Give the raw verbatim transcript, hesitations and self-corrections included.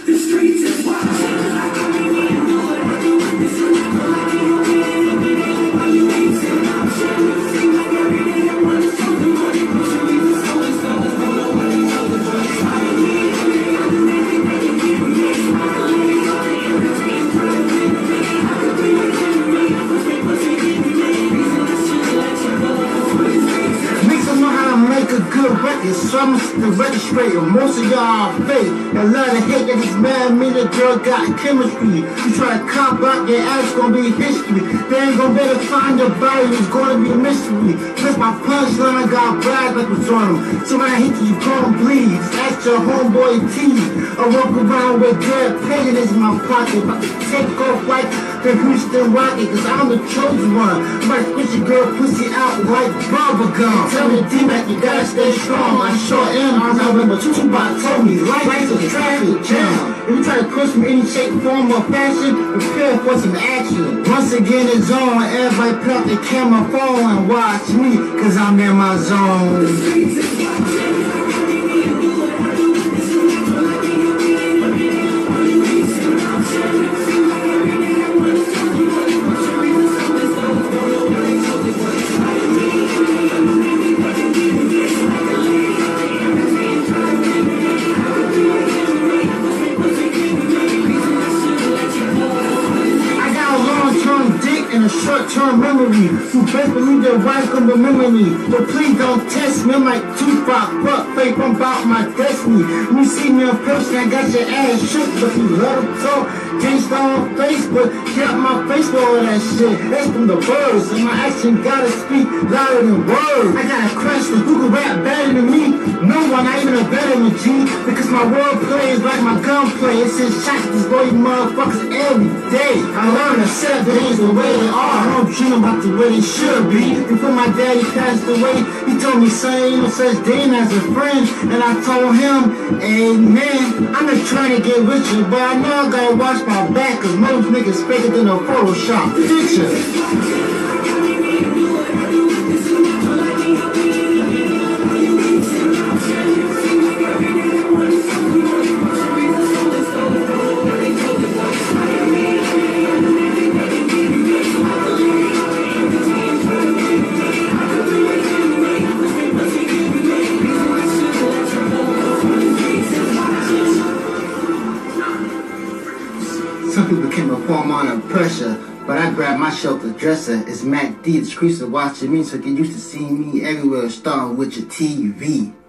The streets is wild. A good record, some to registrate, most of y'all are fake. And love to hate that this man, me, the girl got chemistry. You try to cop out, your ass gonna be history. They ain't gonna better find your body, it's gonna be a mystery. Plus my punchline, I got brag like what's on them. So when I hit you, you gon' bleed. Ask your homeboy T. I walk around with good paintings in my pocket, about to take off like the Houston Rocket, cause I'm the chosen one. Might push your girl pussy out like bubble gum. Tell me D-Mac, you gotta stay strong. I sure am. I remember Tupac told me life's a traffic jam. If you try to push me in any shape, form, or fashion, prepare for some action. Once again it's on. Everybody put up the camera phone and watch me, cause I'm in my zone. In a short-term memory, who best believe their wife can remember me. But please don't test me, I'm like Tupac, fuck faith, I'm about my destiny. When you see me in person, I got your ass shook, but you love to talk, gangsta on Facebook, get out my face with all that shit. That's from the birds, and my action gotta speak louder than words. I got a crush for who can rap better than me. No one, not even a veteran G, because my wordplay is like my gunplay. It sends shots to these motherfuckers every day. I learned to set things the way they are. I don't dream about the way they should be. Before my daddy passed away, he told me, son, ain't no such thing as a friend. And I told him, amen. I'm just trying to get richer, but I know I gotta watch my back, cause most niggas faker than a Photoshop picture. Some people can perform under pressure, but I grab my shelter dresser. It's Mack D, the Streets of Watching me, so get used to seeing me everywhere, starting with your T V.